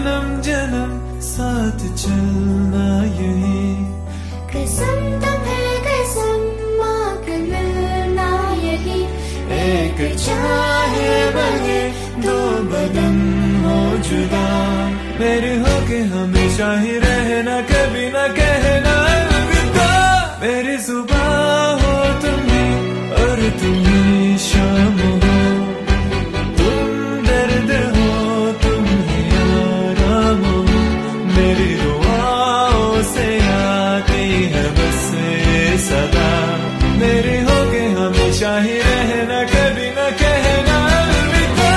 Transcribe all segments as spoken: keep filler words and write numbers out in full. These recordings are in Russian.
जन्म जन्म साथ चलना यही कसम तुम्हें कसम माँ के मिलना यही एक चाहे बने दो बदन हो जुदा मेरे होके हमेशा ही रहना कभी न कहना अलविदा मेरी सुबह हो तुम ही और तुम ही शाम हो तुम दर्द हो तुम ही आराम हो मेरी दुआओं से आती है बस ये सदा मेरे होके हमेशा ही रहना कभी न कहना अलविदा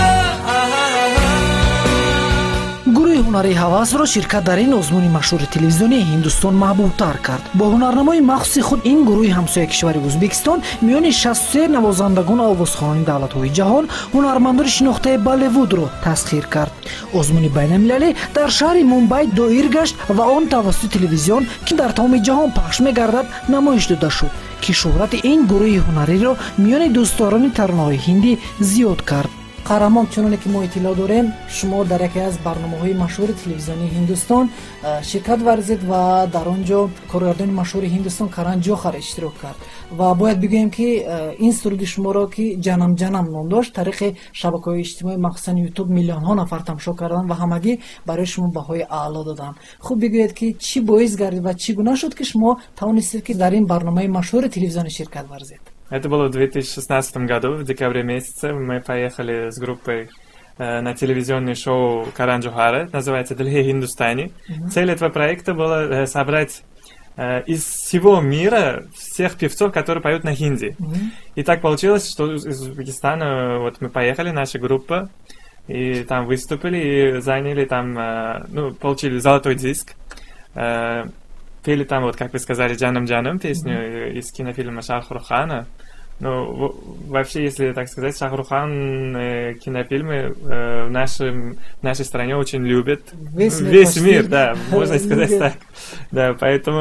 гурӯҳи ҳунари ҳавасро ширкат дар ин озмуни машҳури телевизионии ҳиндустон маҳбубтар кард. бо ҳунарнамои махсуси худ ин гурӯҳи ҳамсояи кишвари ӯзбекистон миёни шасту се навозандагони овозхонаи давлатҳои ҷаҳон ҳунармандони шинохтаи болливудро тасхир кард. озмуни байналмилалӣ дар шаҳри мумбай доир гашт ва он тавассути телевизион ки дар тамоми ҷаҳон пахш мегардад намоиш дода шуд ки шӯҳрати ин гурӯҳи ҳунариро миёни дӯстдорони таронаҳои ҳиндӣ зиёд кард. қаҳрамон, чуноне ки мо иттилоъ дорем, шумо дар яке аз барномаҳои машҳури телевизионии Ҳиндустон ширкат варзед ва дар он ҷо коргардони машҳури Ҳиндустон Каран Ҷохар иштирок кард ва бояд бигӯем ки ин суруди шуморо ки ҷанам ҷанам ном дошт, тариқи шабакаҳои иҷтимоӣ махсусан ютуб миллионҳо нафар тамошо карданд ва ҳамагӣ барои шумо баҳои аъло доданд. хуб бигӯед ки чӣ боис гардид ва чӣ гуна шуд ки шумо тавонистед ки дар ин барномаи машҳури телевизиони ширкат варзед? Это было в две тысячи шестнадцатом году, в декабре месяце. Мы поехали с группой э, на телевизионное шоу Каран Ҷохара, называется «Дилҳои Ҳиндустани». Mm-hmm. Цель этого проекта была э, собрать э, из всего мира всех певцов, которые поют на хинди. Mm-hmm. И так получилось, что из Узбекистана вот мы поехали, наша группа, и там выступили, и заняли там, э, ну, получили золотой диск. Э, Пели там, вот как вы сказали, «Джанам Джанам» песню mm-hmm. из кинофильма Шахрухана. Ну, вообще, если так сказать, Шахрухан э, кинофильмы э, в, нашем, в нашей стране очень любят. Весь мир, Весь мир, да, можно сказать так. Да, поэтому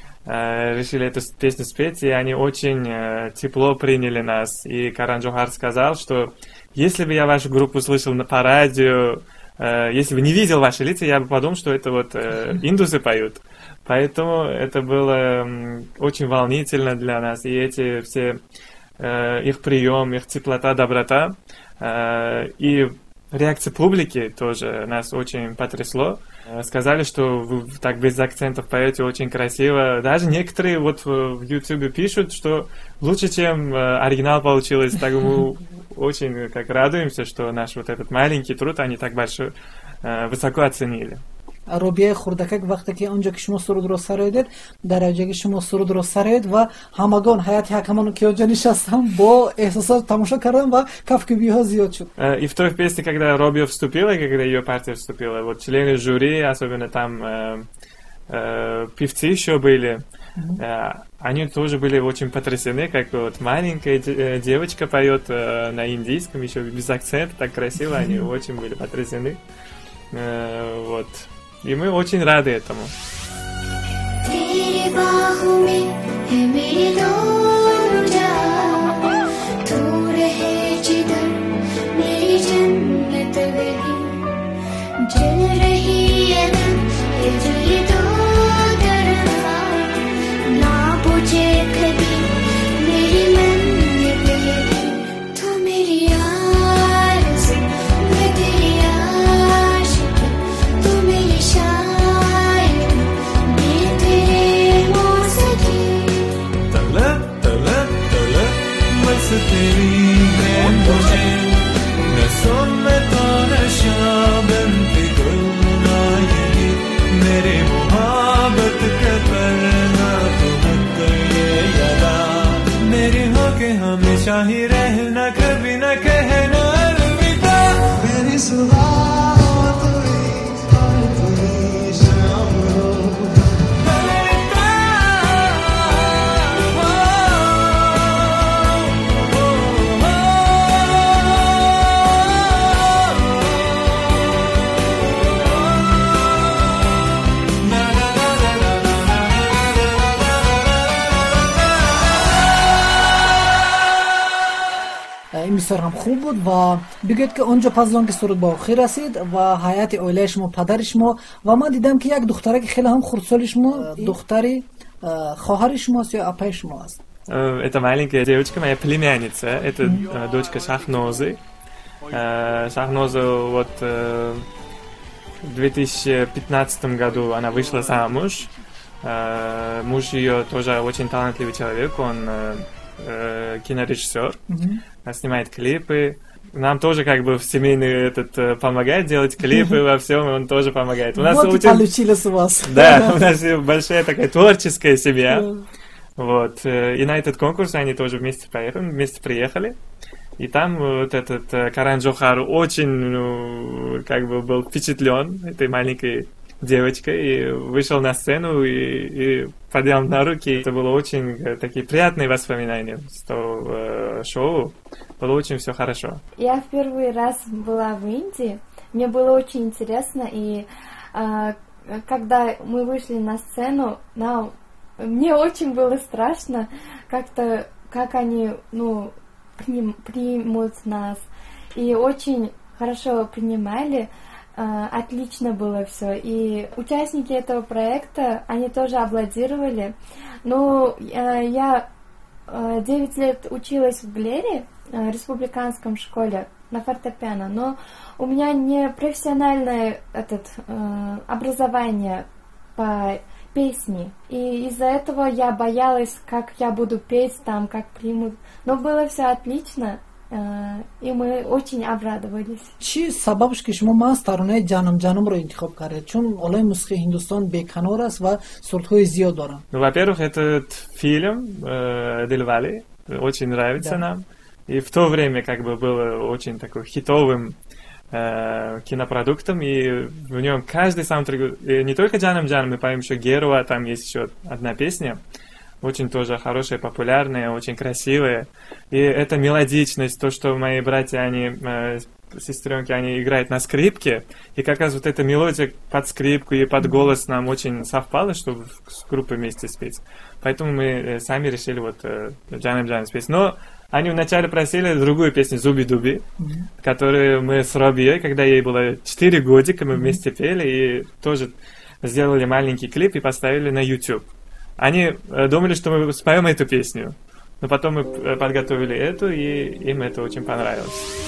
э, решили эту песню спеть, и они очень э, тепло приняли нас. И Каран Ҷохар сказал, что если бы я вашу группу слышал по радио, э, если бы не видел ваши лица, я бы подумал, что это вот э, индусы поют. Поэтому это было очень волнительно для нас, и эти все, э, их прием, их теплота, доброта, э, и реакция публики тоже нас очень потрясло. Сказали, что вы так без акцентов поете очень красиво. Даже некоторые вот в Ютубе пишут, что лучше, чем оригинал получилось. Так мы очень как радуемся, что наш вот этот маленький труд они так большой, э, высоко оценили. робия хурдакак вақте ки онҷо ки шумо сурудро сароедед, дар ҷояги шумо сурудро сароед ва ҳамагон ҳаёти ҳакамону ки онҷо нишастам бо эҳсосот тамошо кардам ва кафкубиҳо зиёд шуд. И в той песне, когда Робио вступила, когда ее партия вступила, вот члены жюри, особенно там э, э, певцы еще были, mm-hmm. э, они тоже были очень потрясены, как вот маленькая девочка поет э, на индийском, еще без акцента, так красиво, mm-hmm. они очень были потрясены. Э, вот. И мы очень рады этому. हमेशा ही रहना कभी न कहना अलविदा मेरी सुबह این بسیار هم خوب بود و بگوید که اونجا پزلان که سرود با آخر رسید و حیات اویله شما پدر شما و ما دیدم که یک دختره که خیلی هم خردسال شما دختری خواهر شماست یا اپای شما است. Это маленькая девочка, моя племянница, это mm-hmm. дочка Шахнозы. Шахноза вот в две тысячи пятнадцатом году она вышла замуж. Муж ее тоже очень талантливый человек, он кинорежиссер, mm-hmm. снимает клипы. Нам тоже как бы в семейный этот помогает делать клипы во всем, и он тоже помогает. У нас вот очень... получилось у вас. Да, у нас большая такая творческая семья. Вот. И на этот конкурс они тоже вместе поехали, вместе приехали. И там вот этот Каран Джохар очень, ну, как бы был впечатлен этой маленькой девочкой и вышел на сцену и, и поднял на руки. Это было очень такие приятные воспоминания с того шоу. Было очень все хорошо. Я в первый раз была в Индии. Мне было очень интересно. И э, когда мы вышли на сцену, нам, мне очень было страшно, как-то, как они, ну, приним, примут нас. И очень хорошо принимали. Э, отлично было все. И участники этого проекта, они тоже аплодировали. Ну, э, я э, девять лет училась в Глере, республиканском школе на фортепиано, но у меня не профессиональное этот, э, образование по песне, и из-за этого я боялась, как я буду петь там, как примут, но было все отлично, э, и мы очень обрадовались. چی سببش که شما ما ترانه جانم جانم رو انتخاب کردید؟ چون علای موسیقی هندوستان بیکنار است و سورت‌های زیاد دارن. Ну, во-первых, этот фильм э, Дель Валли очень нравится да. нам. И в то время как бы было очень такой хитовым э, кинопродуктом, и в нем каждый саундтрек, не только Джанам Джанам, мы поем еще Геруа, там есть еще одна песня, очень тоже хорошая, популярная, очень красивая. И эта мелодичность, то, что мои братья, они, э, сестренки, они играют на скрипке, и как раз вот эта мелодия под скрипку и под голос нам очень совпала, чтобы с группой вместе спеть. Поэтому мы сами решили вот Джанам Джанам спеть. Но они вначале просили другую песню «Зуби-дуби», mm-hmm. которую мы с Робией, когда ей было четыре годика, мы mm-hmm. вместе пели и тоже сделали маленький клип и поставили на YouTube. Они думали, что мы споем эту песню, но потом мы подготовили эту, и им это очень понравилось.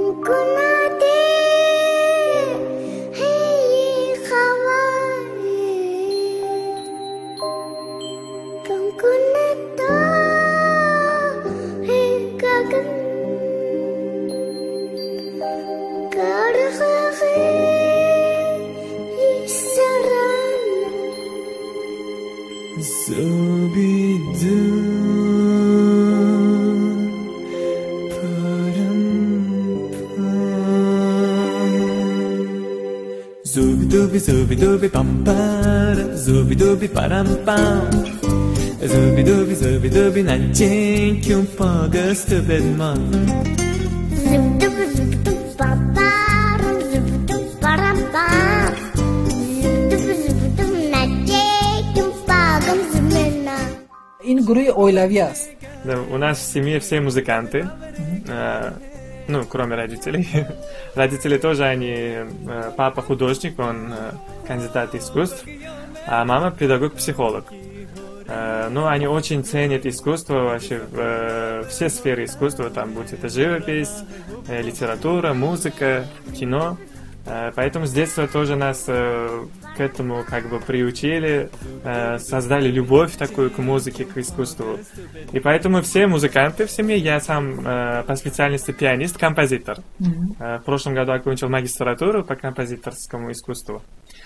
Zubi zubi dubi pam pam, zubi dubi param pam, zubi dubi zubi dubi na dень que um pagas te bedman. Zubi dubi zubi dubi pam pam, zubi dubi param pam, zubi dubi dubi na dень que um pagam te bedman. In guri oilavi ast. У нас в семье все музыканты. Mm-hmm. Ну, кроме родителей. Родители тоже, они... Папа художник, он кандидат искусств, а мама педагог-психолог. Ну, они очень ценят искусство, вообще все сферы искусства, там, будь это живопись, литература, музыка, кино. Поэтому с детства тоже нас к этому как бы приучили, создали любовь такую к музыке, к искусству. И поэтому все музыканты в семье, я сам по специальности пианист, композитор. Mm-hmm. В прошлом году окончил магистратуру по композиторскому искусству.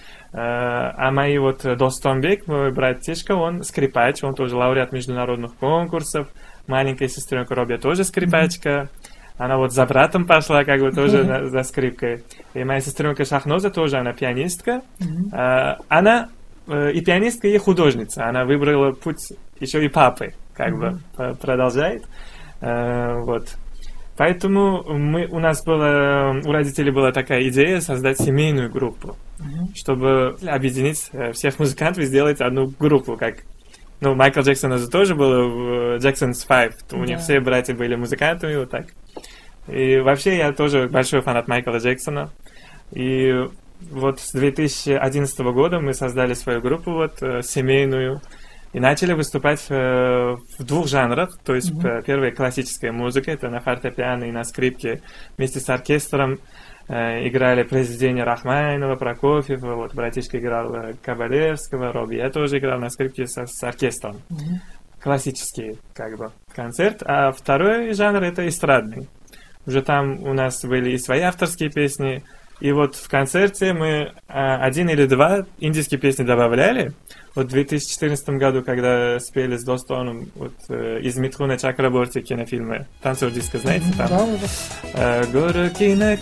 А мои вот Достонбек, мой братишка, он скрипач, он тоже лауреат международных конкурсов. Маленькая сестренка Робия тоже скрипачка. Mm-hmm. Она вот за братом пошла, как бы тоже mm-hmm. за скрипкой. И моя сестренка Шахноза тоже, она пианистка. Mm-hmm. А, она э, и пианистка, и художница. Она выбрала путь еще и папы, как mm-hmm. бы продолжает. А, вот. Поэтому мы, у нас было, у родителей была такая идея создать семейную группу, mm-hmm. чтобы объединить всех музыкантов и сделать одну группу, как ну, Майкл Джексон тоже был в Джексон's Five. У них yeah. все братья были музыкантами, вот так. И вообще я тоже большой фанат Майкла Джексона. И вот с две тысячи одиннадцатого года мы создали свою группу вот семейную и начали выступать в двух жанрах. То есть mm-hmm. первая классическая музыка, это на фортепиано и на скрипке вместе с оркестром. Играли произведения Рахманинова, Прокофьева, вот братишка играл Кабалевского, Робби, я тоже играл на скрипке с, с оркестром. Mm-hmm. Классический, как бы, концерт. А второй жанр — это эстрадный. Уже там у нас были и свои авторские песни, и вот в концерте мы а, один или два индийские песни добавляли. Вот в две тысячи четырнадцатом году, когда спели с Достоном вот, э, из Митхуна Чакраборти кинофильма «Танцор диска», знаете, там? «Горки на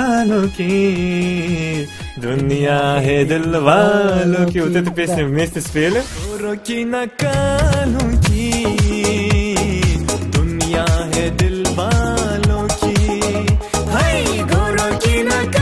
кануки, дуния хе дилвалуки». Вот эту песню вместе спели. «Горки на кануки, дуния хе дилвалуки». «Хай, горки на кануки».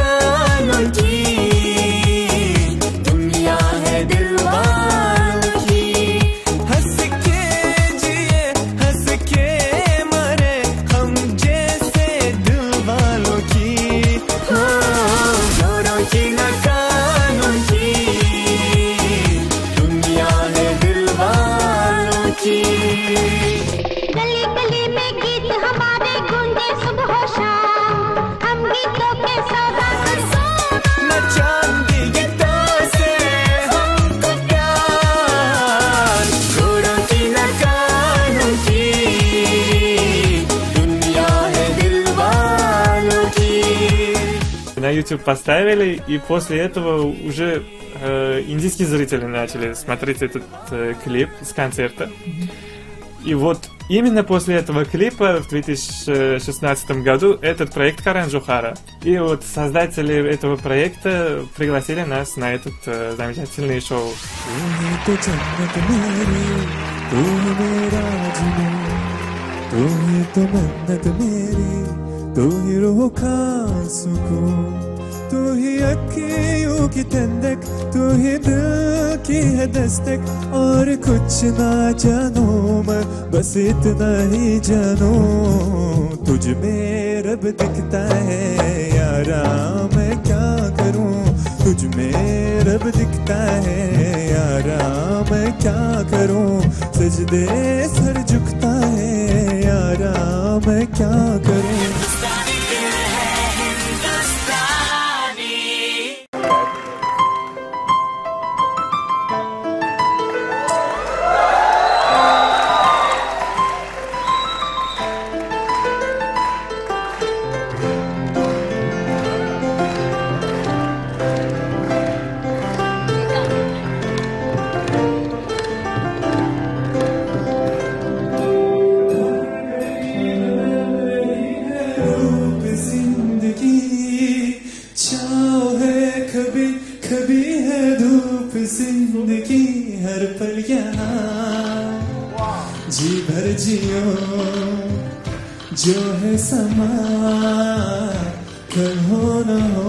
На YouTube поставили, и после этого уже э, индийские зрители начали смотреть этот э, клип с концерта. И вот именно после этого клипа в две тысячи шестнадцатом году этот проект Каран Джохара. И вот создатели этого проекта пригласили нас на этот э, замечательный шоу. तू ही रूह का सुकून, तू ही अखियों की ठंडक, तू ही दिल की है दस्तक, और कुछ ना जानो मैं बस इतना ही जानो, तुझ में रब दिखता है यारा मैं क्या करूं, तुझ में रब दिखता है यारा मैं क्या करूं, सजदे सर झुकता है यारा मैं क्या करूं. जो है समा कल हो न हो.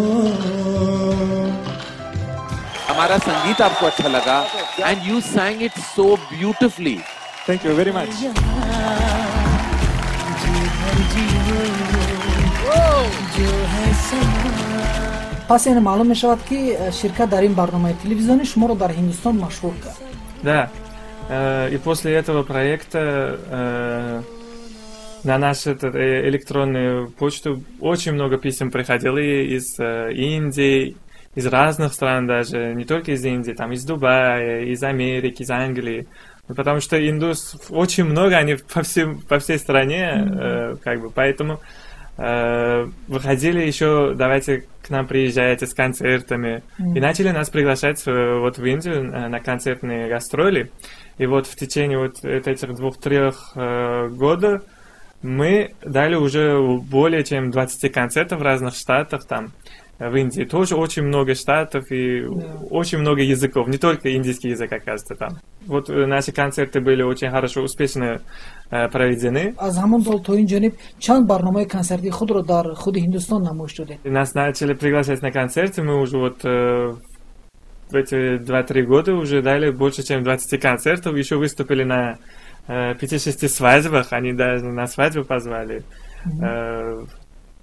हमारा संगीत आपको अच्छा लगा and you sang it so beautifully. Thank you very much. پس این معلوم میشود که شرکت در این برنامه تلویزیونی شما رو در هندوستان مشهور کرد. Да. И после этого проекта на нашу электронную почту очень много писем приходило из Индии, из разных стран даже, не только из Индии, там из Дубая, из Америки, из Англии. Потому что индус очень много, они по, всем, по всей стране, mm-hmm. как бы, поэтому выходили еще, давайте к нам приезжайте с концертами. Mm-hmm. И начали нас приглашать вот в Индию на концертные гастроли. И вот в течение вот этих двух-трех года мы дали уже более чем двадцать концертов в разных штатах там. В Индии тоже очень много штатов и yeah. очень много языков, не только индийский язык, оказывается, там. Вот наши концерты были очень хорошо, успешно э, проведены. Аз ҳамон сол то ин ҷониб чанд барномаи концерти худро дар худи Ҳиндустон намоиш додед? Нас начали приглашать на концерты, мы уже вот э, в эти два-три года уже дали больше, чем двадцать концертов, еще выступили на э, пяти-шести свадьбах, они даже на свадьбу позвали. Mm-hmm. э,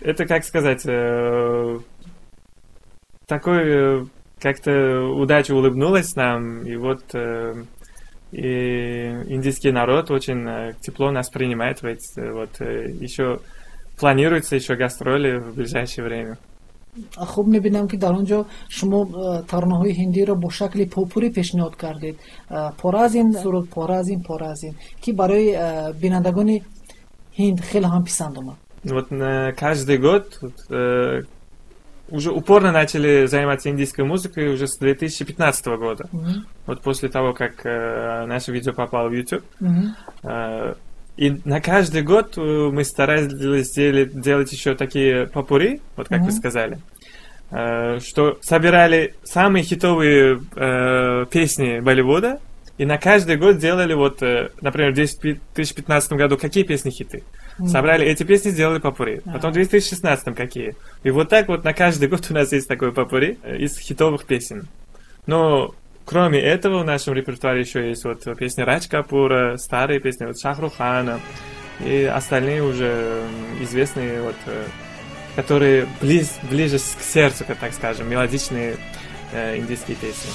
это, как сказать, э, такой э, как-то удача улыбнулась нам, и вот э, и индийский народ очень э, тепло нас принимает, ведь э, вот э, еще планируется еще гастроли в ближайшее время. خوب میبینم که در اونجا شما ترانه‌های هندی را با شکل پاپوری پیشنهاد کردید. پاره از این سرود، پاره از این، پاره از این که برای بینندگان هند خیلی هم پسند اومد. Вот э, каждый год э, уже упорно начали заниматься индийской музыкой уже с две тысячи пятнадцатого года. Mm-hmm. Вот после того, как э, наше видео попало в YouTube. Mm-hmm. Э, И на каждый год мы старались делать, делать еще такие попури, вот как mm-hmm. вы сказали, что собирали самые хитовые э, песни Болливуда, и на каждый год делали вот, например, в две тысячи пятнадцатом году какие песни хиты. Mm-hmm. Собрали эти песни, сделали попури. Mm-hmm. Потом в две тысячи шестнадцатом какие. И вот так вот на каждый год у нас есть такой попури из хитовых песен. Но кроме этого, в нашем репертуаре еще есть вот песни Радж Капура, старые песни вот Шахрухана и остальные уже известные, вот, которые близ, ближе к сердцу, так скажем, мелодичные э, индийские песни.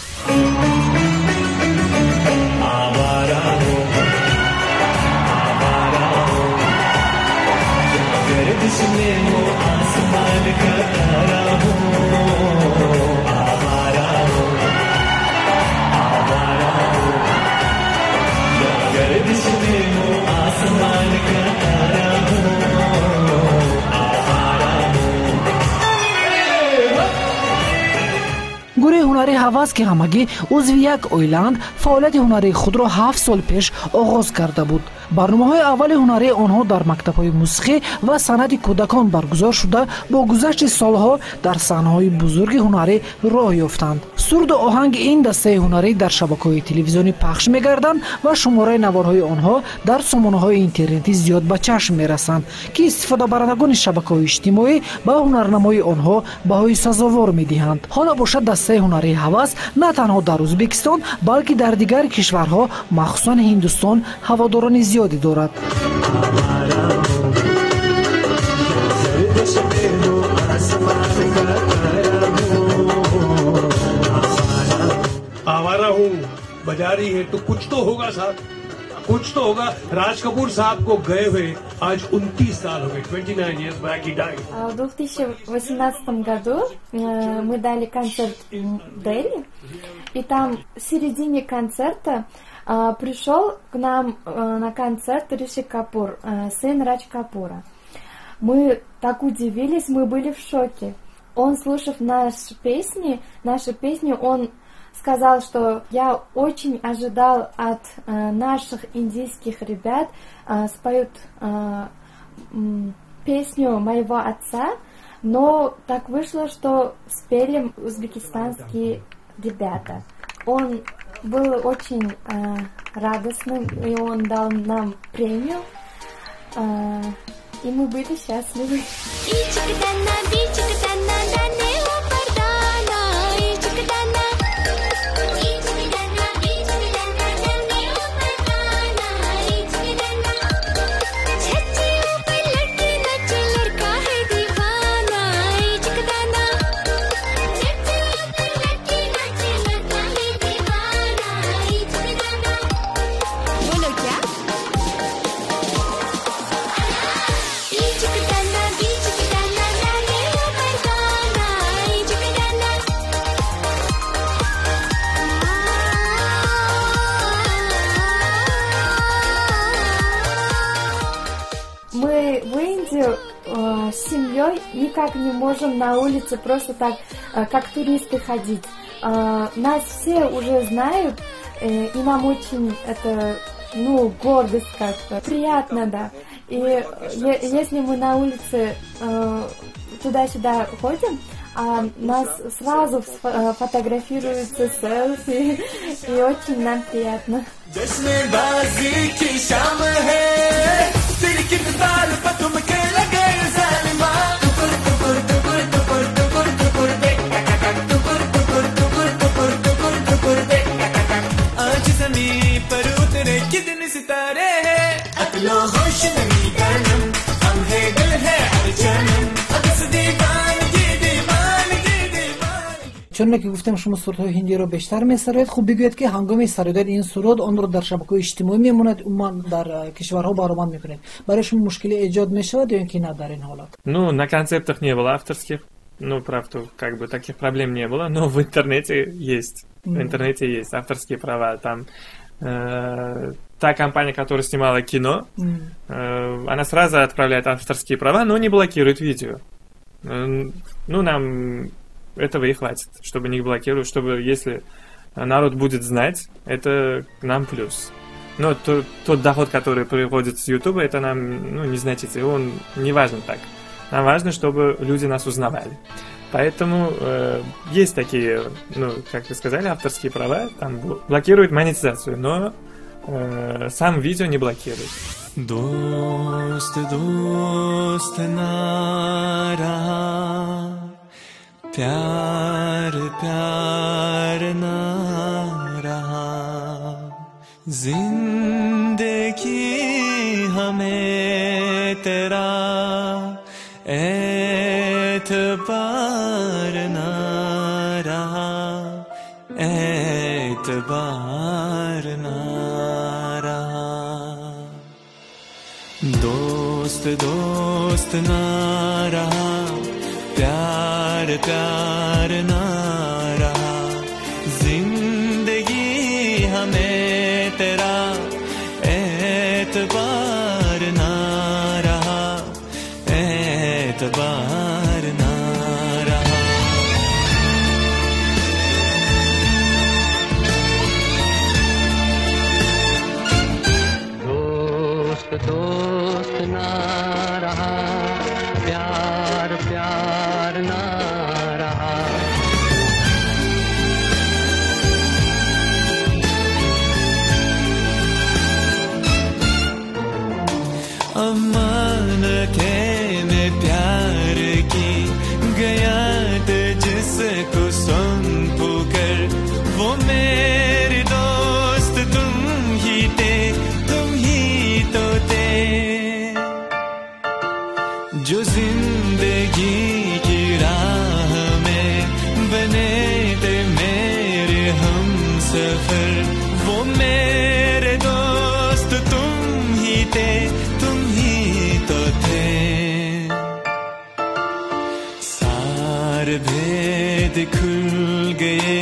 گروه هنری هواس که همگی عضو یک اویلند فعالیت هنری خود را هفت سال پیش آغاز کرده بود. برنامه‌های اول هنری آنها در مکتب‌های موسیقی و صنعت کودکان برگزار شده با گذشت سالها در صحنه‌های بزرگ هنری راه یافتند. سرود و آهنگ این دسته هنری در شبکه‌های تلویزیونی پخش می‌گردند و شماره نوارهای آنها در سامانه‌های اینترنتی زیاد به چشم می‌رسند که استفاده برندگان شبکه‌های اجتماعی با هنرنمای آنها بهای سزاوار می‌دهند. حالا باشد دسته هنری هواس نه تنها در ازبکستان بلکه در دیگر کشورها مخصوصاً هندوستان هواداران زیادی دارد. आवारा हूँ बजारी है तो कुछ तो होगा साहब, कुछ तो होगा. राज कपूर साहब को गए हुए आज उनतीस साल हो गए. twenty-nine years back he died. В две тысячи восемнадцатом году мы дали концерт в Дели, и там в середине концерта пришел к нам на концерт Риши Капур, сын Радж Капура. Мы так удивились, мы были в шоке. Он, слушав наши песни, наши песни, он сказал, что я очень ожидал от э, наших индийских ребят э, споют э, м, песню моего отца, но так вышло, что спели узбекистанские ребята. Он был очень э, радостным, и он дал нам премию, э, и мы были счастливы. Мы в Индию э, с семьей никак не можем на улице просто так, э, как туристы, ходить. Э, нас все уже знают, э, и нам очень это, ну, гордость как-то. Приятно, да. И е- если мы на улице э, туда-сюда ходим, а нас сразу фотографируются селфи, и очень нам приятно. अकलो होश नहीं करनम हम है दिल है हर जन्म чуне ки гуфтем шумо сурудҳои ҳиндиро бештар месароед, хуб бигӯед ки ҳангоми сароидани ин суруд онро дар шабакаҳои иҷтимоӣ мемонад, умуман дар кишварҳо баромад мекунед. Барои шумо мушкилӣ эҷод мешавад ё ин ки на дар ин ҳолат? Ну, на концептах не было авторских, ну, правда, как бы таких проблем не было, но в интернете есть. Mm. В интернете есть авторские права. Там э, та компания, которая снимала кино, mm. э, она сразу отправляет авторские права, но не блокирует видео. Э, ну, нам этого и хватит, чтобы не блокировать, чтобы если народ будет знать, это нам плюс. Но то, тот доход, который приходит с Ютуба, это нам, ну, незначительный, он не важен так. Нам важно, чтобы люди нас узнавали. Поэтому э, есть такие, ну, как вы сказали, авторские права, там блокируют монетизацию, но э, сам видео не блокирует. Дост, дост на раха, प्यार प्यार ना रहा, जिंदगी हमें तेरा एतबार ना रहा, एतबार ना रहा। दोस्त दोस्त ना रहा, प्यार प्यार ना रहा, जिंदगी हमें तेरा एतबार ना रहा, एतबार ना रहा। दोस्त दोस्त ना रहा, प्यार प्यार ना रहा। अमानते में प्यार की गया जिसको सौंप कर, वो मेरे दोस्त तुम ही थे, तुम ही तो थे, जो जिंदगी की राह में बने थे मेरे हम सफर, वो मेरे दोस्त तुम ही थे, तुम ही तो थे। सार भेद खुल गए,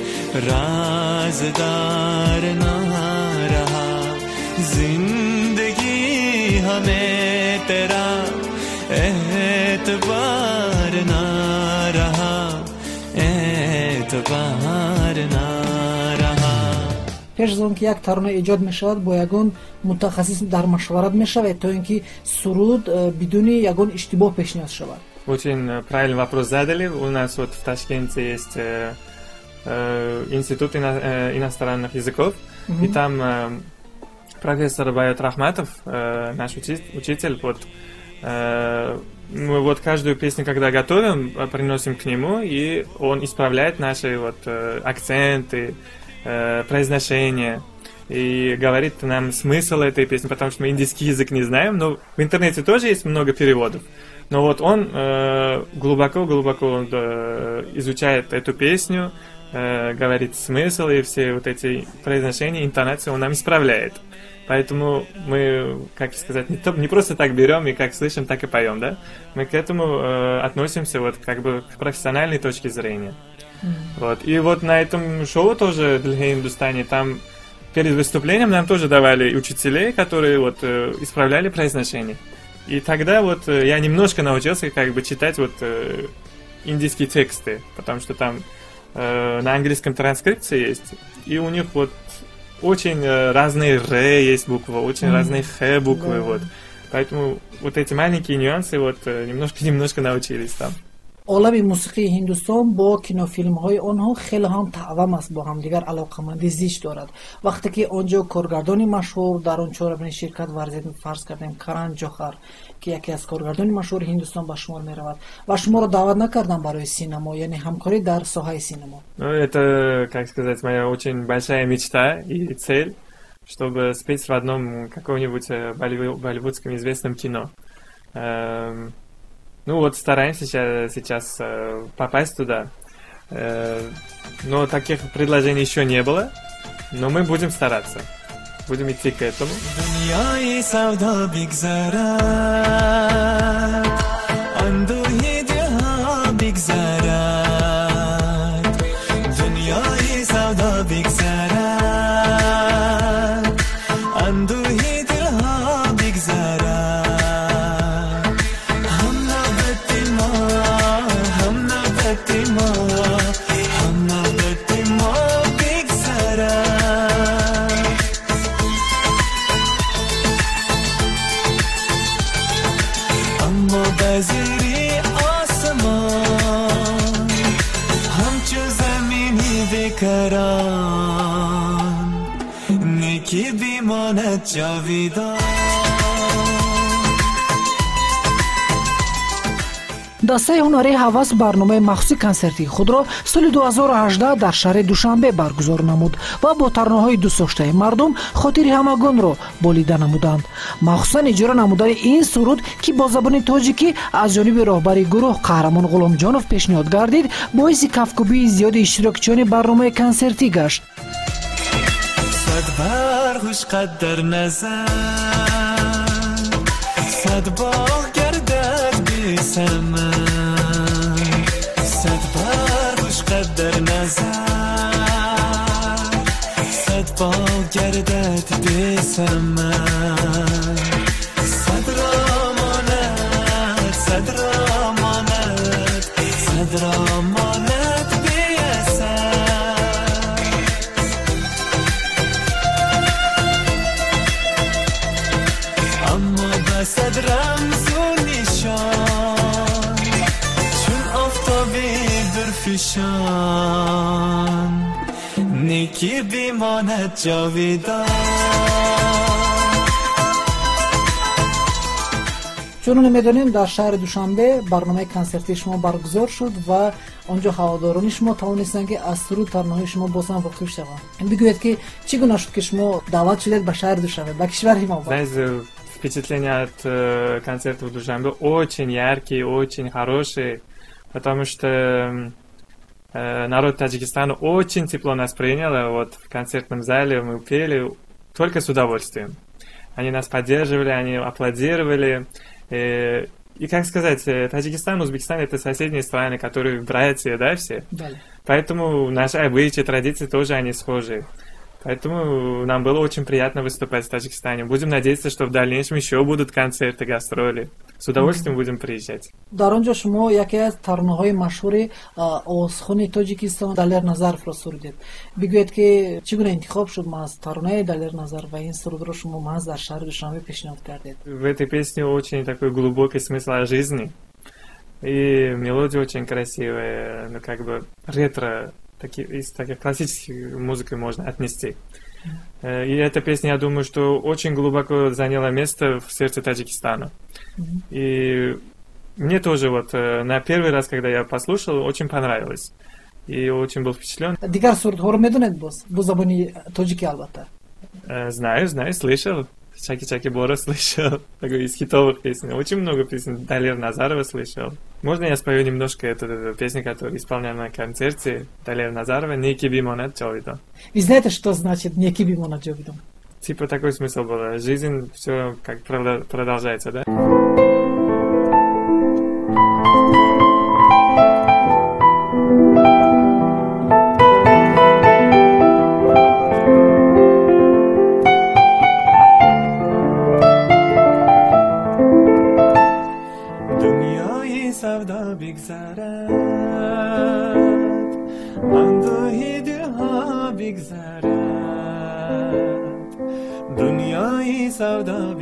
राज़दार ना रहा, जिंदगी हमें तेरा एतबार ना रहा, एतबार ना रहा। пеш аз он ки як тарона эҷод мешавад, бо ягон мутахассис дар машварат мешавад то ин ки суруд бидуни ягон иштибоҳ пешниҳод шавад. Очень правильный вопрос задали. У нас вот в Ташкенте есть э, э, институт ино, э, иностранных языков, mm-hmm. и там э, профессор Байот Рахматов, э, наш учи, учитель, вот э, мы вот каждую песню, когда готовим, приносим к нему, и он исправляет наши вот э, акценты, э, произношение, и говорит нам смысл этой песни, потому что мы индийский язык не знаем, но в интернете тоже есть много переводов. Но вот он глубоко-глубоко э, э, изучает эту песню, э, говорит смысл, и все вот эти произношения, интонации он нам исправляет. Поэтому мы, как сказать, не, то, не просто так берем и как слышим, так и поем, да? Мы к этому э, относимся вот как бы к профессиональной точке зрения. Mm. Вот. И вот на этом шоу тоже для Индустани, там перед выступлением нам тоже давали учителей, которые вот э, исправляли произношение. И тогда вот э, я немножко научился как бы читать вот э, индийские тексты, потому что там э, на английском транскрипции есть, и у них вот очень э, разные «р» есть буквы, очень mm. разные «х» буквы, yeah. вот. Поэтому вот эти маленькие нюансы вот э, немножко-немножко научились там. олами мусиқии ҳиндустон бо кинофилмҳои онҳо хеле ҳам таъвам аст, бо ҳамдигар алоқамандӣ зич дорад. вақте ки он ҷо коргардони машҳур дар он чорабини ширкат варзед, фарз кардем Каран Ҷохар, ки яке аз коргардони машҳури Ҳиндустон ба шумор меравад, ва шуморо даъват накардан барои синемо, яъне ҳамкорӣ дар соҳаи синемо. Ну, это, как сказать, моя очень большая мечта и цель, чтобы спеть в одном каком-нибудь болливудском известном кино. Ну вот стараемся сейчас, сейчас попасть туда. Но таких предложений еще не было. Но мы будем стараться. Будем идти к этому. дастаи ҳунари ҳавас барномаи махсуси консертии худро соли ду ҳазору ҳаждаҳ дар шаҳри душанбе баргузор намуд ва бо тарнаҳои дӯстдоштаи мардум хотири ҳамагонро болида намуданд. махсусан иҷро намудани ин суруд ки бо забони тоҷикӣ аз ҷониби роҳбари гурӯҳ қаҳрамон ғуломҷонов пешниҳод гардид боиси кафкубии зиёди иштирокчиёни барномаи консертӣ гашт. در نظر صد بار گردد به سر من صد را ماند صد را ماند صد را ماند بی اثر اما به صد رمز و نشان چون آفتابی درفشان نیکی بیماند جاویدان. чунон медонем дар шаҳри душанбе барномаи консертии шумо баргузор шуд ва онҷо ҳаводорони шумо тавонистанд ки аз суруд тарнаҳои шумо боз ҳам воқиф шаванд. Бигӯед ки чӣ гуна шуд ки шумо даъват шудед ба шаҳри душанбе, ба кишвари мо? Впечатления от э, концерта в Душанбе очень яркие, очень хорошие, потому что э, народ Таджикистана очень тепло нас принял. Вот в концертном зале мы пели только с удовольствием. Они нас поддерживали, они аплодировали. И, и как сказать, Таджикистан, Узбекистан — это соседние страны, которые братья, да, все? Да. Поэтому наши обычаи, традиции тоже они схожи. Поэтому нам было очень приятно выступать в Таджикистане. Будем надеяться, что в дальнейшем еще будут концерты, гастроли. С удовольствием будем приезжать. дар он ҷо шумо яке аз тарнаҳои машҳури овозхони Тоҷикистон Далер Назаровро сурудед. Бигӯед ки чӣ гуна интихоб шуд маҳз тарнаи Далер Назаров ва ин сурудро шумо маҳз дар шаҳри Душанбе пешниҳод кардед? В этой песне очень такой глубокий смысл о жизни. И мелодия очень красивая, ну как бы ретро. Такие, из таких классических музыки можно отнести. И эта песня, я думаю, что очень глубоко заняла место в сердце Таджикистана. И мне тоже вот на первый раз, когда я послушал, очень понравилось. И очень был впечатлен. Дигар сурудҳоро медонед боз? Бо забони тоҷикӣ албатта. Знаю, знаю, слышал. Чаки-Чаки Бора слышал. Такой из хитовых песен. Очень много песен Далер Назарова слышал. Можно я спою немножко эту, эту песню, которую исполняем на концерте Далер Назарова «Неки бимонат джавидон». Вы знаете, что значит «Неки бимонат джавидон»? Типа такой смысл был. Жизнь все как продолжается, да? دنیای سودا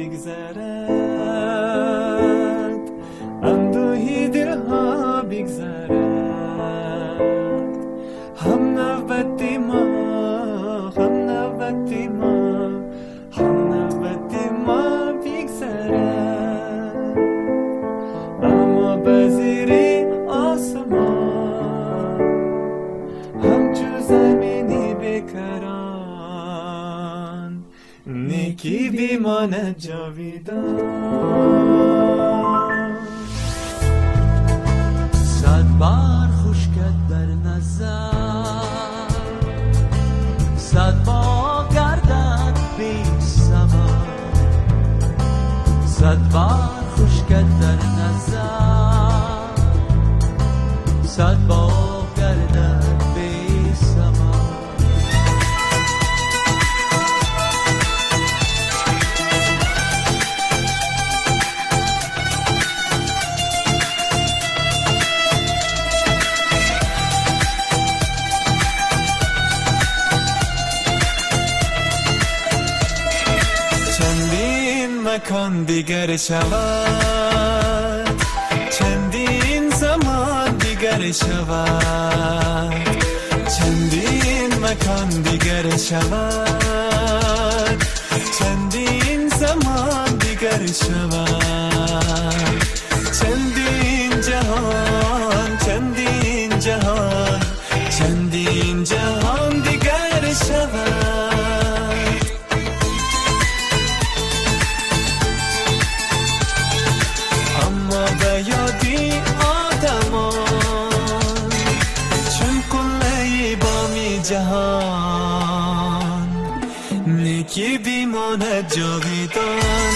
بگذرد اندوهی دلها بگذرد هم نوبت ما هم نوبت ما هم نوبت ما بگذرد اما بزیر آسمان همچو زمینی بکران نیکی بیماند جاویدان صد بار خوش کرد در نظر در نظر صد بار گردد بی ثمر مکان دیگر شود چندین زمان دیگر شود چندین مکان دیگر شود چندین زمان دیگر شود چندین جهان چندین جهان چندین جهان دیگر شود یادی آدمان چون کله بامی جهان نیکی بیماند جاویدان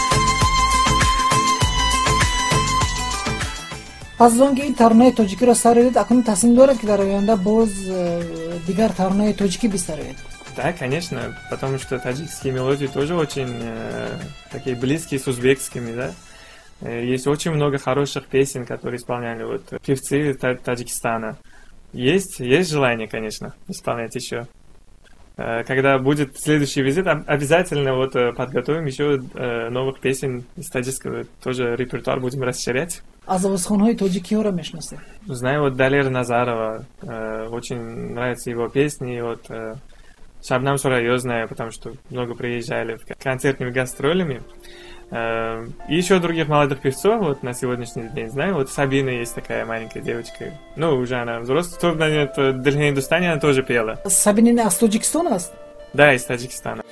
پس از آنکه این ترانه تاجیکی را سر داد اکنون تصمیم دارد که در آینده باز دیگر ترانه تاجیکی بسرает. Да, конечно, потому что таджикские мелодии тоже очень э, такие близкие с узбекскими, да. Есть очень много хороших песен, которые исполняли вот певцы Таджикистана. Есть, есть желание, конечно, исполнять еще. Когда будет следующий визит, обязательно вот подготовим еще новых песен из таджикского, тоже репертуар будем расширять. А заводские таджики ора мешнасы? Знаю вот Далер Назарова, очень нравятся его песни, вот Шабнам Сурайо знаю, потому что много приезжали концертными гастролями. И еще других молодых певцов вот на сегодняшний день знаю. Вот Сабина есть такая маленькая девочка. Ну, уже она взрослая. Кто знает, в Дельхе Индустане она тоже пела. Сабина из Таджикистана? Да, из Таджикистана.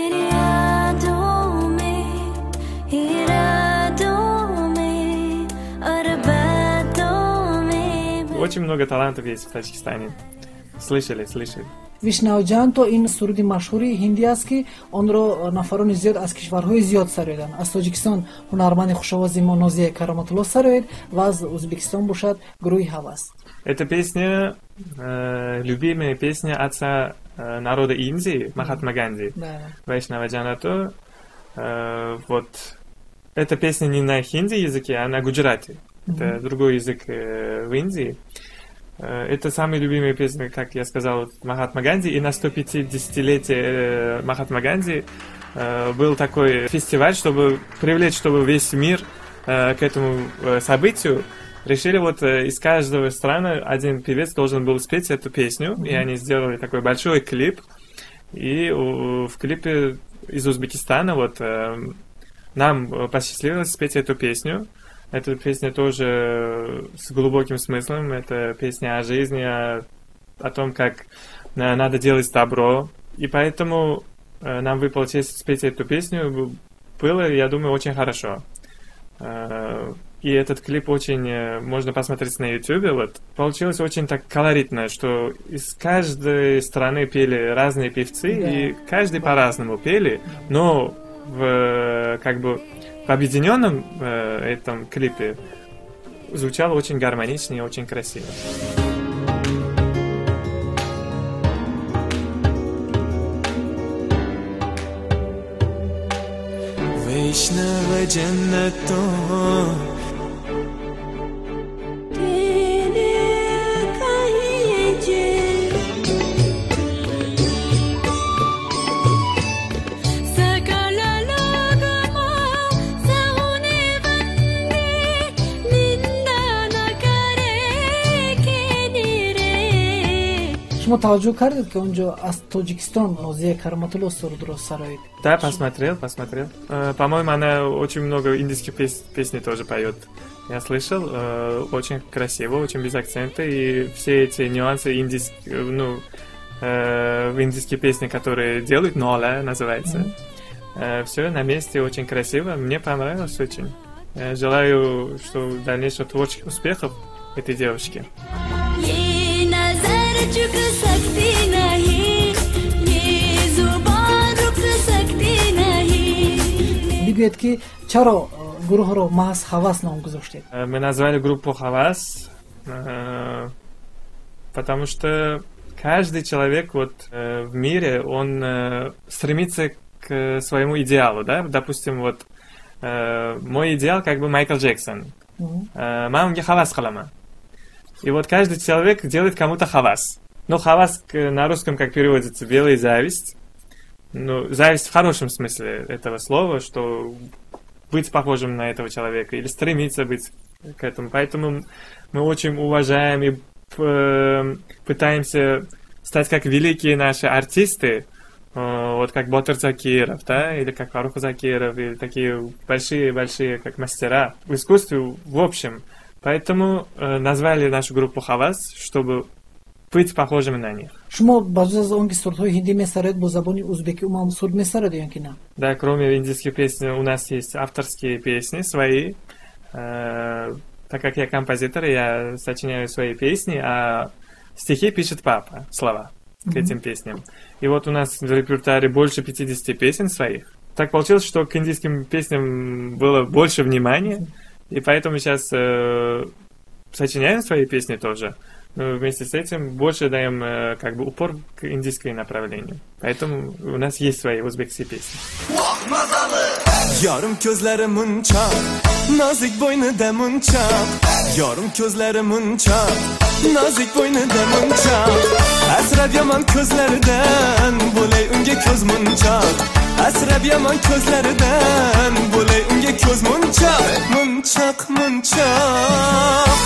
Очень много талантов есть в Таджикистане. Слышали, слышали. Вишнауҷан то ин суруди машҳури ҳиндӣ аст ки онро нафарони зиёд аз кишварҳои зиёд сароиданд. Аз Тоҷикистон ҳунарманди хушовози мо Нозия Караматулло сароид ва аз Узбекистон бошад гурӯҳи Ҳавас. Эта песня э, любимая песня отца э, народа Индии Махатма Ганди. Да. Вайшнава то э, вот эта песня не на хинди языке, а на гуджарати. Mm-hmm. Это другой язык э, в Индии. Это самая любимая песня, как я сказал, Махатма Ганди. И на сто пятидесятилетие Махатма Ганди был такой фестиваль, чтобы привлечь, чтобы весь мир к этому событию. Решили вот из каждого страны один певец должен был спеть эту песню. Mm-hmm. И они сделали такой большой клип. И в клипе из Узбекистана вот нам посчастливилось спеть эту песню. Эта песня тоже с глубоким смыслом. Это песня о жизни, о, о том, как надо делать добро. И поэтому нам выпало честь спеть эту песню. Было, я думаю, очень хорошо. И этот клип очень можно посмотреть на YouTube. Вот. Получилось очень так колоритно, что из каждой страны пели разные певцы, да. И каждый по-разному пели, но в, как бы, в объединенном э, этом клипе звучало очень гармонично и очень красиво. Vaishnava Jannato Шумо таваҷҷӯҳ кардед, ки онҷо аз Тоҷикистон Нозия Караматулло сурудро сароид? Да, посмотрел, посмотрел. Э, по-моему, она очень много индийских пес- песней тоже поет. Я слышал, э, очень красиво, очень без акцента, и все эти нюансы индийские, ну, э, в индийские песни, которые делают, нола называется. Mm-hmm. Э, все на месте, очень красиво, мне понравилось очень. Я желаю, что дальнейших творческих успехов этой девушке. Бигӯед ки чаро гурӯҳро маҳз ҳавас ном гузоштед? Мы назвали группу «Хавас», э, потому что каждый человек вот э, в мире, он э, стремится к своему идеалу, да, допустим, вот э, мой идеал как бы Майкл Джексон. Э, мама мне хавас калама. И вот каждый человек делает кому-то хавас. Но хавас на русском как переводится белая зависть. Ну, зависть в хорошем смысле этого слова, что быть похожим на этого человека или стремиться быть к этому. Поэтому мы очень уважаем и пытаемся стать как великие наши артисты, вот как Ботыр Закиров, да, или как Фарух Закиров, или такие большие-большие как мастера в искусстве в общем. Поэтому назвали нашу группу «Хавас», чтобы быть похожими на них. Шумо баъзе аз он ки сурдҳои ҳиндӣ месаред бо забони узбекӣ умуман сурд месаред ё ки на? Да, кроме индийских песен у нас есть авторские песни свои. Э, так как я композитор, я сочиняю свои песни, а стихи пишет папа, слова к mm-hmm. этим песням. И вот у нас в репертуаре больше пятидесяти песен своих. Так получилось, что к индийским песням было больше внимания, mm-hmm. и поэтому сейчас э, сочиняем свои песни тоже. Но вместе с этим больше даем э, как бы упор к индийскому направлению. Поэтому у нас есть свои узбекские песни. Yarım közlerim unçaq, nazik boynida munçaq. Yarım közlerim unçaq, nazik boynida munçaq. Asrab yaman közleridan, bo'lay unga ko'z munçaq. Asrab yaman közleridan, bo'lay unga ko'z munçaq. Munçaq, munçaq.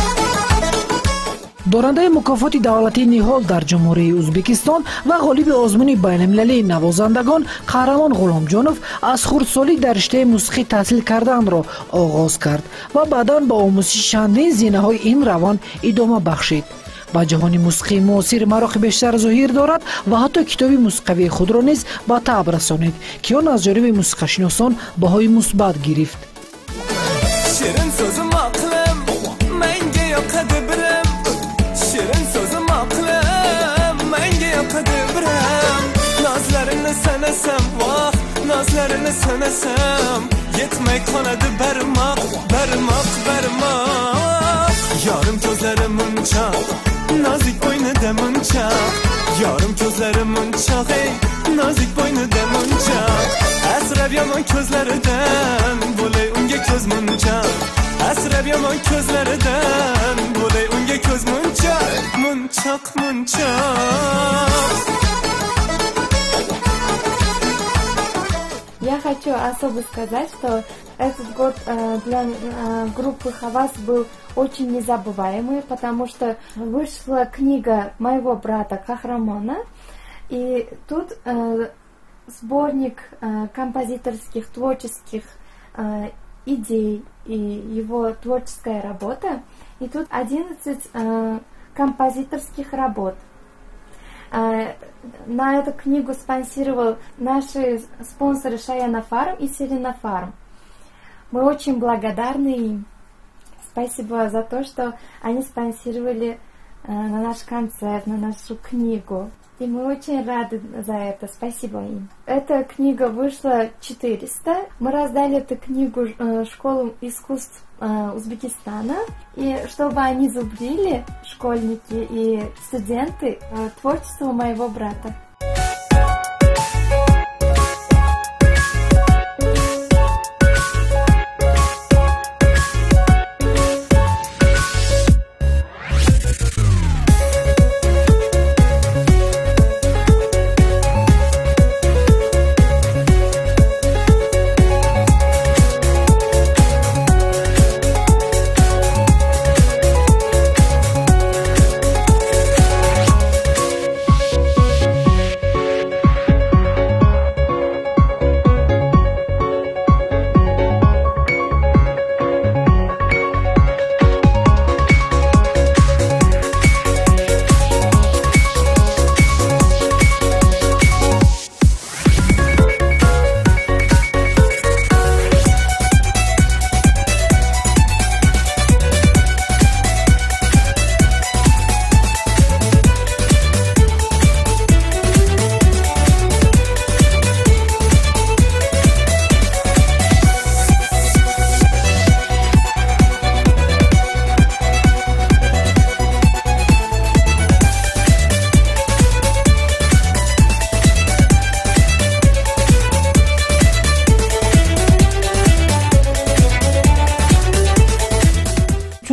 дорандаи мукофоти давлатии ниҳол дар ҷумҳурии ӯзбекистон ва ғолиби озмуни байналмилалии навозандагон қаҳрамон ғуломҷонов аз хурдсолӣ дар риштаи мусиқӣ таҳсил карданро оғоз кард ва баъдан ба омӯзиши чандин зинаҳои ин равон идома бахшид. ба ҷаҳони мусиқии муосир марохи бештар зоҳир дорад ва ҳатто китоби мусиқавии худро низ ба таб расонид ки он аз ҷониби мусиқашиносон баҳои мусбат гирифт. Shirin so'zim aqlim, menga yoqadi birim. Shirin so'zim aqlim, menga yoqadi birim. Nozlarini sanasam, voh, nozlarini sanasam, yetmay qoladi barmoq, barmoq, barmoq. Yorim ko'zlarim munchoq, nozik bo'ynida munchoq. Yorim ko'zlarim munchoq, ey, nozik bo'ynida munchoq. Asrab yomon ko'zlaridan, bo'lay unga ko'z munchoq. Asrab yomon ko'zlaridan, bo'lay unga ko'z munchoq. Munchoq, munchoq. Я хочу особо сказать, что этот год э, для э, группы «Хавас» был очень незабываемый, потому что вышла книга моего брата Кахрамона, и тут э, сборник э, композиторских, творческих э, идей и его творческая работа, и тут одиннадцать э, композиторских работ. На эту книгу спонсировал наши спонсоры Шаяна Фарм и Селена Фарм. Мы очень благодарны им. Спасибо за то, что они спонсировали на наш концерт, на нашу книгу. И мы очень рады за это. Спасибо им. Эта книга вышла четыреста. Мы раздали эту книгу школам искусств Узбекистана. И чтобы они зубрили, школьники и студенты, творчество моего брата.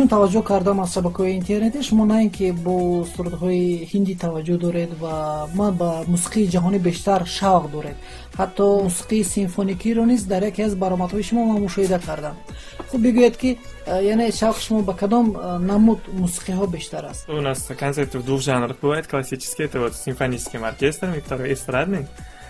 чун таваҷҷӯҳ кардам аз шабакаҳои интернетӣ, шумо на ин ки бо сурудҳои ҳиндӣ таваҷҷӯҳ доред ва ма ба мусиқии ҷаҳонӣ бештар шавқ доред. ҳатто мусиқии симфоникиро низ дар яке аз баромадҳои шумо ман мушоҳида кардам. хуб бигӯед ки яъне шавқи шумо ба кадом намуд мусиқиҳо бештар аст? У нас концерты в двух жанрах бывают. Классический — это вот с симфоническим оркестром, и второй — эстрадный.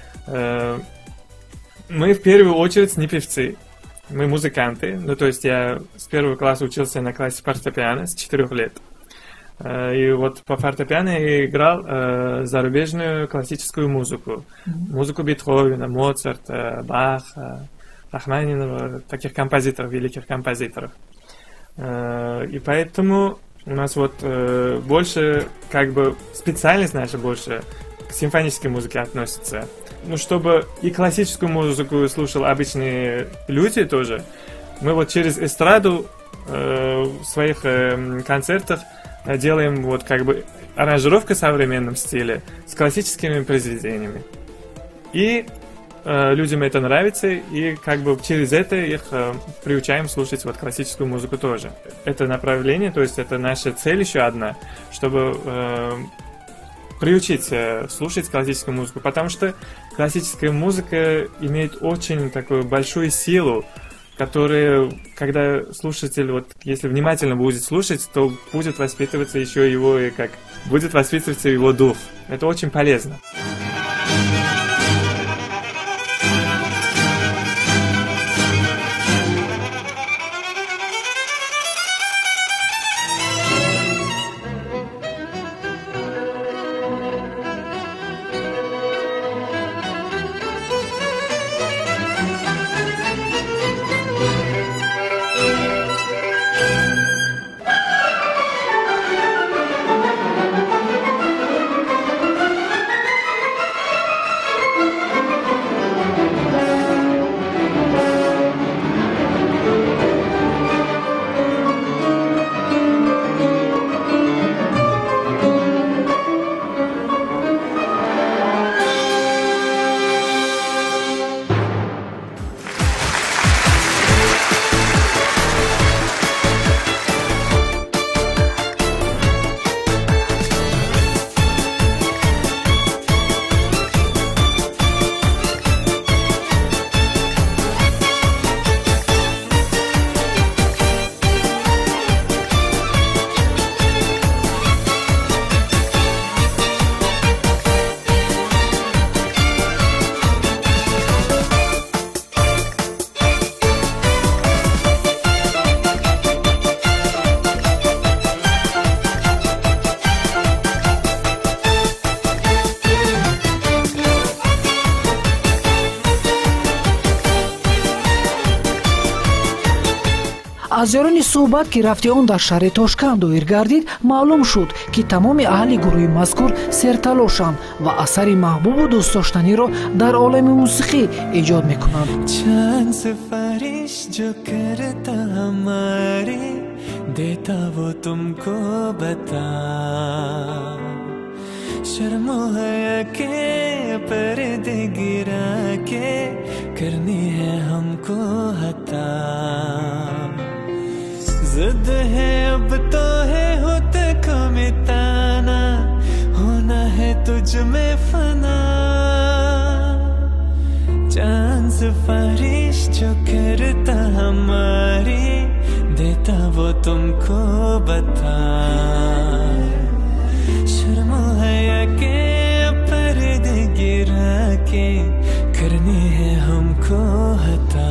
Мы в первую очередь не певцы. Мы музыканты. Ну, то есть я с первого класса учился на классе фортепиано с четырех лет. И вот по фортепиано я играл э, зарубежную классическую музыку. Mm-hmm. Музыку Бетховена, Моцарта, Баха, Рахманинова, таких композиторов, великих композиторов. Э, и поэтому у нас вот э, больше, как бы, специальность наша больше к симфонической музыке относится. Ну, чтобы и классическую музыку слушал обычные люди тоже, мы вот через эстраду э, в своих э, концертах делаем вот как бы аранжировку в современном стиле с классическими произведениями. И э, людям это нравится, и как бы через это их э, приучаем слушать вот классическую музыку тоже. Это направление, то есть это наша цель еще одна, чтобы э, приучить э, слушать классическую музыку, потому что классическая музыка имеет очень такую большую силу, которая, когда слушатель, вот если внимательно будет слушать, то будет воспитываться еще его, и как будет воспитываться его дух. Это очень полезно. аз ёрони суҳбат ки рафти он дар шаҳри Тошканд доир гардид, маълум шуд ки тамоми аҳли гурӯҳи мазкур серталошанд ва асари маҳбубу дӯстдоштаниро дар олами мусиқӣ эҷод мекунанд. चांद सिफारिश जो करता हमारी देता वो तुमको बता शर्मो हया के पर्दे गिरा के करनी है हमको हता जिद है अब तो है होत को मिटाना होना है तुझ में फना चांद सिफारिश जो करता हमारी देता वो तुमको बता शर्मो हया के पर्दे गिरा के करनी है हमको हता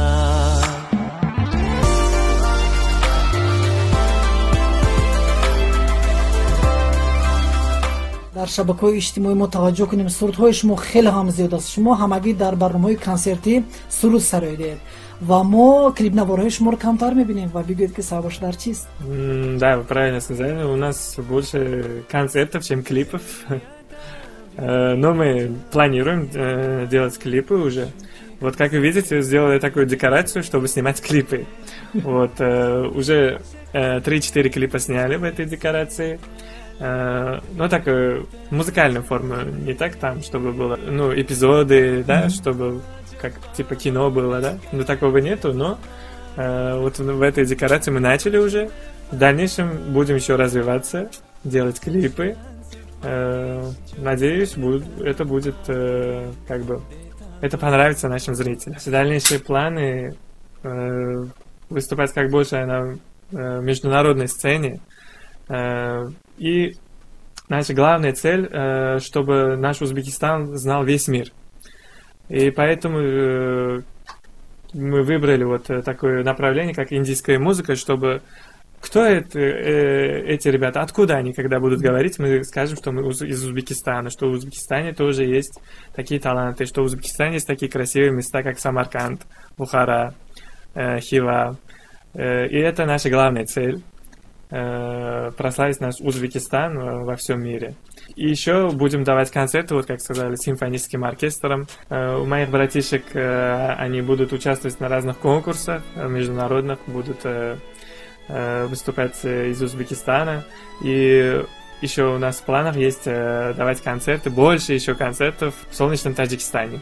дар шабакаҳои иҷтимоӣ мо таваҷҷӯҳ кунем, сурудҳои шумо хеле ҳам зиёд аст. шумо ҳамагӣ дар барномаҳои консертӣ суруд сароидед ва мо клипнавораҳои шуморо камтар мебинем ва бигӯед ки сабабаш дар чист? Да, вы правильно сказали, у нас больше концертов, чем клипов. Но мы планируем делать клипы уже. Вот как вы видите, сделали такую декорацию, чтобы снимать клипы. Вот уже три-четыре клипа сняли в этой декорации. Ну, так, музыкальную форму, не так там, чтобы было, ну, эпизоды, да, mm-hmm. чтобы как, типа, кино было, да, но такого нету, но э, вот в этой декорации мы начали уже, в дальнейшем будем еще развиваться, делать клипы. Надеюсь, это будет как бы это понравится нашим зрителям. Дальнейшие планы выступать как больше на международной сцене. И наша главная цель, чтобы наш Узбекистан знал весь мир. И поэтому мы выбрали вот такое направление, как индийская музыка, чтобы кто это, э, эти ребята, откуда они, когда будут говорить, мы скажем, что мы из Узбекистана, что в Узбекистане тоже есть такие таланты, что в Узбекистане есть такие красивые места, как Самарканд, Бухара, э, Хива. Э, и это наша главная цель, э, прославить наш Узбекистан во всем мире. И еще будем давать концерты, вот как сказали, симфоническим оркестром. Э, у моих братишек э, они будут участвовать на разных конкурсах международных, будут э, выступать из Узбекистана. И еще у нас в планах есть давать концерты, больше еще концертов в солнечном Таджикистане.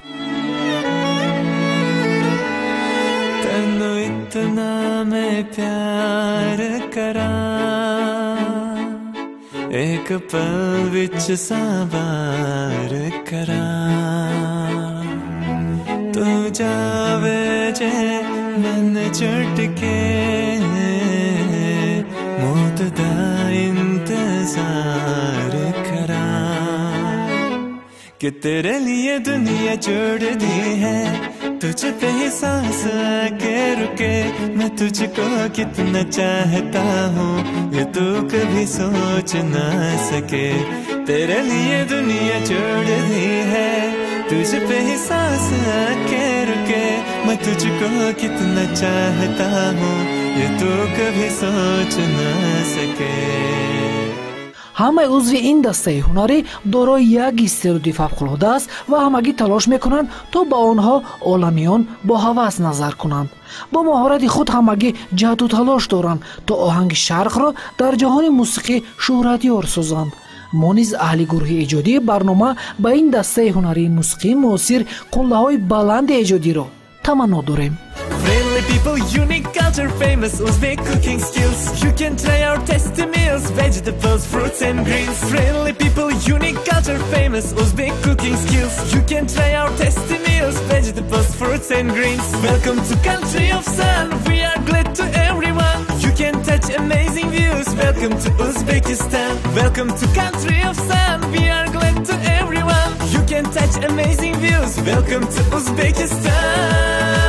कि तेरे लिए दुनिया छोड़ दी है तुझ पे ही सांस आके रुके मैं तुझको कितना चाहता हूँ ये तू कभी सोच ना सके तेरे लिए दुनिया छोड़ दी है तुझ पे ही सांस आके रुके मैं तुझको कितना चाहता हूँ ये तू कभी सोच ना सके. ҳамаи узви ин дастаи ҳунарӣ дорои як истеъдоди фавқулода аст ва ҳамагӣ талош мекунанд то ба онҳо оламиён бо ҳавас назар кунанд. бо моҳорати худ ҳамагӣ ҷаҳду талош доранд то оҳанги шарқро дар ҷаҳони мусиқӣ шӯҳратёр созанд. мо низ аҳли гурӯҳи эҷодии барнома ба ин дастаи ҳунарии мусиқии муосир қуллаҳои баланди эҷодиро таманно дорем. Friendly people, unique culture, famous Uzbek cooking skills. You can try our tasty meals, vegetables, fruits and greens. Friendly people, unique culture, famous Uzbek cooking skills. You can try our tasty meals, vegetables, fruits and greens. Welcome to country of sun, we are glad to everyone. You can touch amazing views, welcome to Uzbekistan. Welcome to country of sun, we are glad to everyone. You can touch amazing views, welcome to Uzbekistan.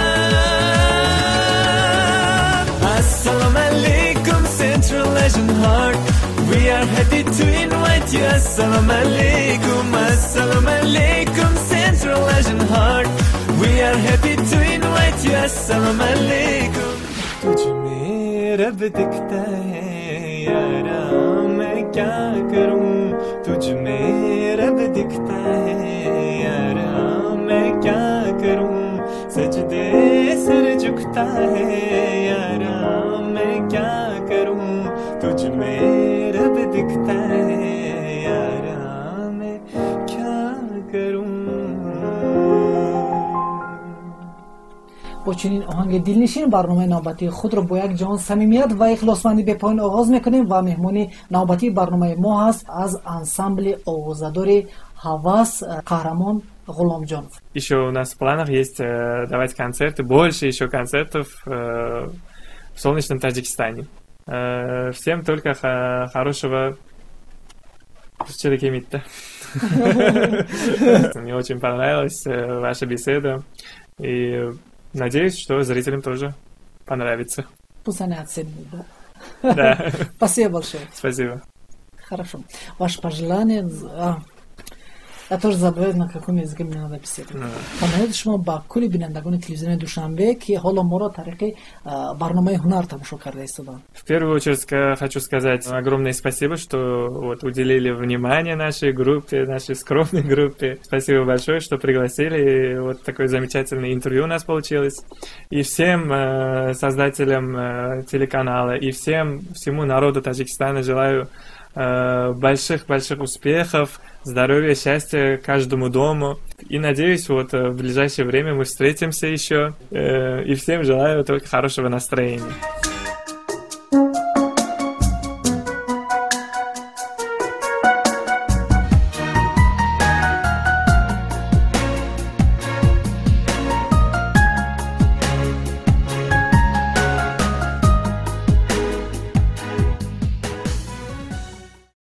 Assalamu alaikum, Central Asian Heart. We are happy to invite you. Assalamu alaikum, assalamu alaikum, Central Asian Heart. We are happy to invite you. Assalamu alaikum. तुझ में रब दिखता है यारा मैं क्या करूं तुझ में रब दिखता है यारा मैं क्या करूं सजदे सर झुकता है यारा मैं क्या करूं तुझ में रब दिखता है यारा मैं क्या करूं. бо чунин оҳанги дилнишин барномаи навбатии худро бо як ҷон самимият ва ихлосмандӣ бепоин оғоз мекунем ва меҳмони навбатии барномаи мо ҳаст аз ансамбли овозадори ҳавас қаҳрамон Гуломҷонов. Еще у нас в планах есть э, давать концерты, больше еще концертов э, в солнечном Таджикистане. Э, всем только х- хорошего Чирикемитта. Мне очень понравилась э, ваша беседа. И надеюсь, что зрителям тоже понравится. Пусть они оценят, да? Да. Спасибо большое. Спасибо. Хорошо. Ваше пожелание... А, я тоже забыл, на каком языке мне надо писать. Тамонед шумо ба кули бинандагони телевизиони Душанбе ки ҳоло моро тариқи барномаи ҳунар тамошо карда истоданд. В первую очередь хочу сказать огромное спасибо, что вот уделили внимание нашей группе, нашей скромной группе. Спасибо большое, что пригласили. И вот такое замечательное интервью у нас получилось. И всем э, создателям э, телеканала, и всем, всему народу Таджикистана желаю больших-больших успехов, здоровья, счастья каждому дому. И надеюсь, вот в ближайшее время мы встретимся еще. И всем желаю только хорошего настроения.